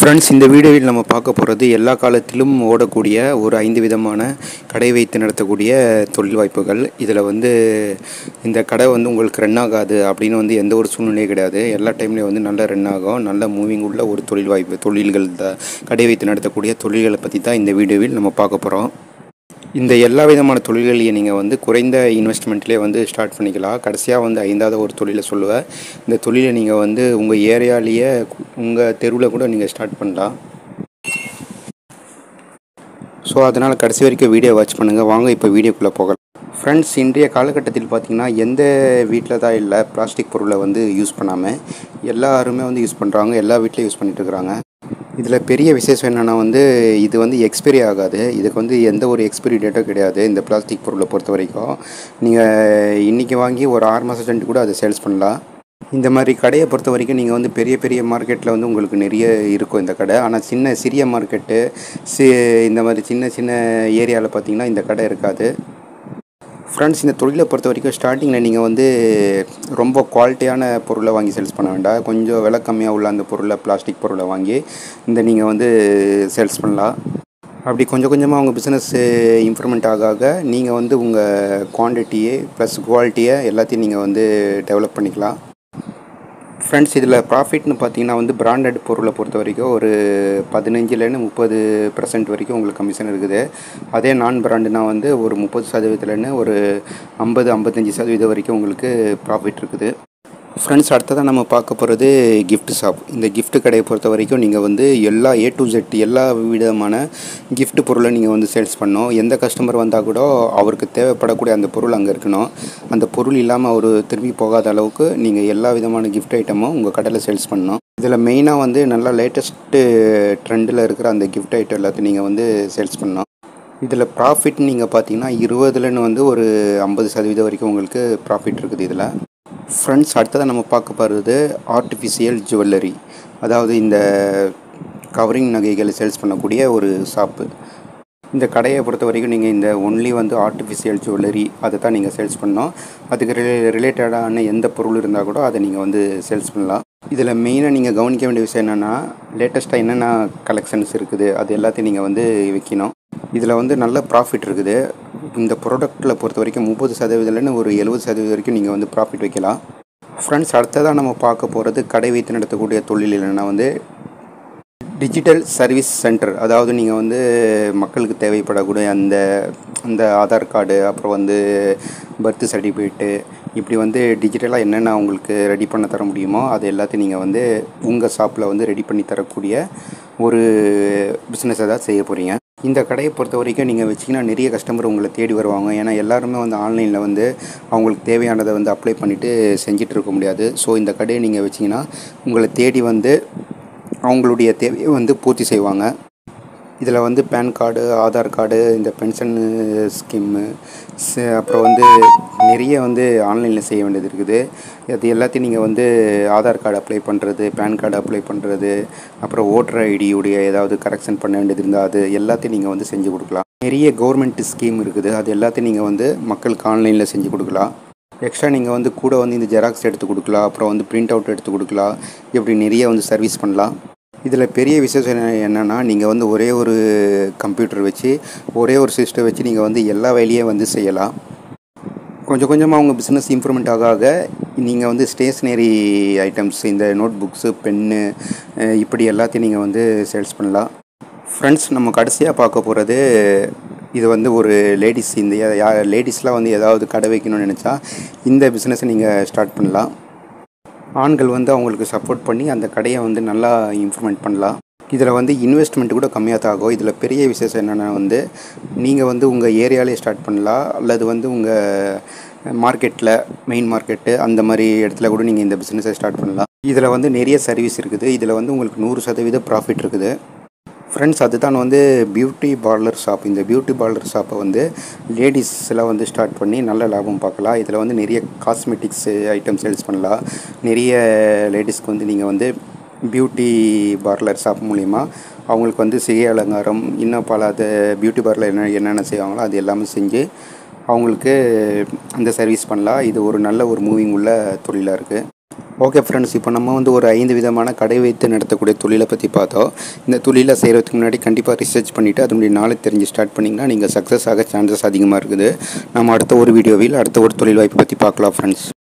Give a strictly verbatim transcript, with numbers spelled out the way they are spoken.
Friends, இந்த வீடியோவில் நம்ம பார்க்க போகிறது எல்லா காலத்திலும் ஓடக்கூடிய ஒரு ஐந்து விதமான கடை வைத்து நடத்தக்கூடிய தொழில் வாய்ப்புகள். இதில் வந்து இந்த கடை வந்து உங்களுக்கு ரன் ஆகாது அப்படின்னு வந்து எந்த ஒரு சூழ்நிலையும் கிடையாது. எல்லா டைம்லேயும் வந்து நல்ல ரன் ஆகும், நல்ல மூவிங் உள்ள ஒரு தொழில் வாய்ப்பு தொழில்கள் தான். கடை வைத்து நடத்தக்கூடிய தொழில்களை பற்றி தான் இந்த வீடியோவில் நம்ம பார்க்க போகிறோம். இந்த எல்லா விதமான தொழில்களையும் நீங்கள் வந்து குறைந்த இன்வெஸ்ட்மெண்ட்லேயே வந்து ஸ்டார்ட் பண்ணிக்கலாம். கடைசியாக வந்து ஐந்தாவது ஒரு தொழிலை சொல்லுவேன். இந்த தொழிலை நீங்கள் வந்து உங்கள் ஏரியாலேயே உங்கள் தெருவில் கூட நீங்கள் ஸ்டார்ட் பண்ணலாம். ஸோ அதனால் கடைசி வரைக்கும் வீடியோ வாட்ச் பண்ணுங்கள். வாங்க இப்போ வீடியோக்குள்ளே போகலாம். ஃப்ரெண்ட்ஸ், இன்றைய காலகட்டத்தில் பார்த்திங்கன்னா எந்த வீட்டில் தான் இல்லை பிளாஸ்டிக் பொருளை வந்து யூஸ் பண்ணாமல் எல்லாருமே வந்து யூஸ் பண்ணுறாங்க. எல்லா வீட்லேயும் யூஸ் பண்ணிகிட்டு இருக்கிறாங்க. இதில் பெரிய விசேஷம் என்னென்னா வந்து இது வந்து எக்ஸ்பைரி ஆகாது. இதுக்கு வந்து எந்த ஒரு எக்ஸ்பைரி டேட்டும் கிடையாது. இந்த பிளாஸ்டிக் பொருளை பொறுத்த வரைக்கும் நீங்கள் இன்றைக்கி வாங்கி ஒரு ஆறு மாதம் சென்று கூட அதை சேல்ஸ் பண்ணலாம். இந்த மாதிரி கடையை பொறுத்த வரைக்கும் நீங்கள் வந்து பெரிய பெரிய மார்க்கெட்டில் வந்து உங்களுக்கு நிறைய இருக்கும் இந்த கடை. ஆனால் சின்ன சிறிய மார்க்கெட்டு சி இந்த மாதிரி சின்ன சின்ன ஏரியாவில் பார்த்திங்கன்னா இந்த கடை இருக்காது. ஃப்ரெண்ட்ஸ், இந்த தொழிலை பொறுத்த வரைக்கும் ஸ்டார்டிங்கில் நீங்கள் வந்து ரொம்ப குவாலிட்டியான பொருளை வாங்கி சேல்ஸ் பண்ண வேண்டாம். கொஞ்சம் விலை கம்மியாக உள்ள அந்த பொருளை பிளாஸ்டிக் பொருளை வாங்கி இந்த நீங்கள் வந்து சேல்ஸ் பண்ணலாம். அப்படி கொஞ்சம் கொஞ்சமாக உங்கள் பிஸ்னஸ் இம்ப்ரூவ்மெண்ட் ஆக ஆக நீங்கள் வந்து உங்கள் குவான்டிட்டியை ப்ளஸ் குவாலிட்டியை எல்லாத்தையும் நீங்கள் வந்து டெவலப் பண்ணிக்கலாம். ஃப்ரெண்ட்ஸ், இதில் ப்ராஃபிட்னு பார்த்தீங்கன்னா வந்து பிராண்டட் பொருளை பொறுத்த வரைக்கும் ஒரு பதினஞ்சுலேருந்து முப்பது பர்சன்ட் வரைக்கும் உங்களுக்கு கமிஷன் இருக்குது. அதே நான் பிராண்டுனா வந்து ஒரு முப்பது சதவீதத்துலேருந்து ஒரு ஐம்பது ஐம்பத்தஞ்சு சதவீதம் வரைக்கும் உங்களுக்கு ப்ராஃபிட் இருக்குது. ஃப்ரெண்ட்ஸ், அடுத்ததான் நம்ம பார்க்க போகிறது கிஃப்ட் ஷாப். இந்த கிஃப்ட் கடையை பொறுத்த வரைக்கும் நீங்கள் வந்து எல்லா ஏ டு ஜெட் எல்லா விதமான கிஃப்ட் பொருளை நீங்கள் வந்து சேல்ஸ் பண்ணணும். எந்த கஸ்டமர் வந்தால் கூட அவருக்கு தேவைப்படக்கூடிய அந்த பொருள் அங்கே இருக்கணும். அந்த பொருள் இல்லாமல் அவர் திரும்பி போகாத அளவுக்கு நீங்கள் எல்லா விதமான கிஃப்ட் ஐட்டமும் உங்கள் கடையில் சேல்ஸ் பண்ணணும். இதில் மெயினாக வந்து நல்லா லேட்டஸ்ட்டு ட்ரெண்டில் இருக்கிற அந்த கிஃப்ட் ஐட்டம் எல்லாத்தையும் நீங்கள் வந்து சேல்ஸ் பண்ணணும். இதில் ப்ராஃபிட் நீங்கள் பார்த்தீங்கன்னா இருபதுலேருந்து வந்து ஒரு ஐம்பது சதவீதம் வரைக்கும் உங்களுக்கு ப்ராஃபிட் இருக்குது இதில். ஃப்ரெண்ட்ஸ், அடுத்ததாக நம்ம பார்க்க போகிறது ஆர்டிஃபிஷியல் ஜுவல்லரி. அதாவது இந்த கவரிங் நகைகளை சேல்ஸ் பண்ணக்கூடிய ஒரு ஷாப்பு. இந்த கடையை பொறுத்த வரைக்கும் நீங்கள் இந்த ஒன்லி வந்து ஆர்டிஃபிஷியல் ஜுவல்லரி அதை தான் நீங்கள் சேல்ஸ் பண்ணணும். அதுக்கு ரிலே ரிலேட்டடான எந்த பொருள் இருந்தால் கூட அதை நீங்கள் வந்து சேல்ஸ் பண்ணலாம். இதில் மெயினாக நீங்கள் கவனிக்க வேண்டிய விஷயம் என்னென்னா லேட்டஸ்ட்டாக என்னென்ன கலெக்ஷன்ஸ் இருக்குது அது எல்லாத்தையும் நீங்கள் வந்து விற்கணும். இதில் வந்து நல்ல ப்ராஃபிட் இருக்குது. இந்த ப்ராடக்ட்டில் பொறுத்த வரைக்கும் முப்பது சதவீதம்லேருந்து ஒரு எழுபது சதவீதம் வரைக்கும் நீங்கள் வந்து ப்ராஃபிட் வைக்கலாம். ஃப்ரெண்ட்ஸ், அடுத்ததாக நம்ம பார்க்க போகிறது கடை வைத்து நடத்தக்கூடிய தொழில் என்னென்னா வந்து டிஜிட்டல் சர்வீஸ் சென்டர். அதாவது நீங்கள் வந்து மக்களுக்கு தேவைப்படக்கூடிய அந்த அந்த ஆதார் கார்டு, அப்புறம் வந்து பர்த் சர்டிஃபிகேட்டு, இப்படி வந்து டிஜிட்டலாக என்னென்ன உங்களுக்கு ரெடி பண்ண தர முடியுமோ அது எல்லாத்தையும் நீங்கள் வந்து உங்கள் ஷாப்பில் வந்து ரெடி பண்ணி தரக்கூடிய ஒரு பிஸ்னஸை தான் செய்ய போகிறீங்க. இந்த கடையை பொறுத்த வரைக்கும் நீங்கள் வச்சிங்கன்னா நிறைய கஸ்டமர் உங்களை தேடி வருவாங்க. ஏன்னா எல்லாருமே வந்து ஆன்லைனில் வந்து அவங்களுக்கு தேவையானதை வந்து அப்ளை பண்ணிவிட்டு செஞ்சுட்டு இருக்க முடியாது. ஸோ இந்த கடையை நீங்கள் வச்சிங்கன்னா உங்களை தேடி வந்து அவங்களுடைய தேவையை வந்து பூர்த்தி செய்வாங்க. இதில் வந்து பேன் கார்டு, ஆதார் கார்டு, இந்த பென்ஷன் ஸ்கீமு, அப்புறம் வந்து நிறைய வந்து ஆன்லைனில் செய்ய வேண்டியது இருக்குது. அது எல்லாத்தையும் நீங்கள் வந்து ஆதார் கார்டு அப்ளை பண்ணுறது, பேன் கார்டு அப்ளை பண்ணுறது, அப்புறம் ஓட்டர் ஐடியுடைய ஏதாவது கரெக்ஷன் பண்ண வேண்டியது இருந்தால் அது எல்லாத்தையும் நீங்கள் வந்து செஞ்சு கொடுக்கலாம். நிறைய கவர்மெண்ட் ஸ்கீம் இருக்குது. அது எல்லாத்தையும் நீங்கள் வந்து மக்களுக்கு ஆன்லைனில் செஞ்சு கொடுக்கலாம். எக்ஸ்ட்ரா நீங்கள் வந்து கூட வந்து இந்த ஜெராக்ஸ் எடுத்து கொடுக்கலாம், அப்புறம் வந்து பிரிண்ட் அவுட் எடுத்து கொடுக்கலாம். இப்படி நிறைய வந்து சர்வீஸ் பண்ணலாம். இதில் பெரிய விசேஷம் என்னென்னா நீங்கள் வந்து ஒரே ஒரு கம்ப்யூட்டர் வச்சு ஒரே ஒரு சிஸ்டம் வச்சு நீங்கள் வந்து எல்லா வேலையும் வந்து செய்யலாம். கொஞ்சம் கொஞ்சமாக உங்கள் பிஸ்னஸ் இம்ப்ரூவ்மெண்ட் ஆக ஆக நீங்கள் வந்து ஸ்டேஷ்னரி ஐட்டம்ஸ், இந்த நோட் புக்ஸு, பென்னு, இப்படி எல்லாத்தையும் நீங்கள் வந்து சேல்ஸ் பண்ணலாம். ஃப்ரெண்ட்ஸ், நம்ம கடைசியாக பார்க்க போகிறது இது வந்து ஒரு லேடிஸ். இந்த யா லேடிஸ்லாம் வந்து ஏதாவது கடை வைக்கணும்னு நினச்சா இந்த பிஸ்னஸை நீங்கள் ஸ்டார்ட் பண்ணலாம். ஆண்கள் வந்து அவங்களுக்கு சப்போர்ட் பண்ணி அந்த கடையை வந்து நல்லா இம்ப்ரூவ்மெண்ட் பண்ணலாம். இதில் வந்து இன்வெஸ்ட்மெண்ட் கூட கம்மியாக தான் ஆகும். இதில் பெரிய விசேஷம் என்னென்னா வந்து நீங்கள் வந்து உங்கள் ஏரியாலே ஸ்டார்ட் பண்ணலாம், அல்லது வந்து உங்கள் மார்க்கெட்டில் மெயின் மார்க்கெட்டு அந்த மாதிரி இடத்துல கூட நீங்கள் இந்த பிஸ்னஸை ஸ்டார்ட் பண்ணலாம். இதில் வந்து நிறைய சர்வீஸ் இருக்குது. இதில் வந்து உங்களுக்கு நூறு சதவீதம் ப்ராஃபிட் இருக்குது. ஃப்ரெண்ட்ஸ், அதுதான் வந்து பியூட்டி பார்லர் ஷாப். இந்த பியூட்டி பார்லர் ஷாப்பை வந்து லேடிஸ்லாம் வந்து ஸ்டார்ட் பண்ணி நல்ல லாபம் பார்க்கலாம். இதில் வந்து நிறைய காஸ்மெட்டிக்ஸ் ஐட்டம் சேல்ஸ் பண்ணலாம். நிறைய லேடிஸ்க்கு வந்து நீங்கள் வந்து பியூட்டி பார்லர் ஷாப் மூலிமா அவங்களுக்கு வந்து சிகை அலங்காரம், இன்னும் பல அது பியூட்டி பார்லர் என்ன என்னென்ன செய்வாங்களோ அது எல்லாமே செஞ்சு அவங்களுக்கு அந்த சர்வீஸ் பண்ணலாம். இது ஒரு நல்ல ஒரு மூவிங் உள்ள தொழிலாக இருக்குது. ஓகே ஃப்ரெண்ட்ஸ், இப்போ நம்ம வந்து ஒரு ஐந்து விதமான கடை வைத்து நடத்தக்கூடிய தொழிலை பற்றி பார்த்தோம். இந்த தொழிலை செய்கிறதுக்கு முன்னாடி கண்டிப்பாக ரிசர்ச் பண்ணிவிட்டு அதனுடைய நாலேஜ் தெரிஞ்சு ஸ்டார்ட் பண்ணிங்கன்னா நீங்கள் சக்ஸஸ் ஆக சான்சஸ் அதிகமாக இருக்குது. நம்ம அடுத்த ஒரு வீடியோவில் அடுத்த ஒரு தொழில் வாய்ப்பை பற்றி பார்க்கலாம் ஃப்ரெண்ட்ஸ்.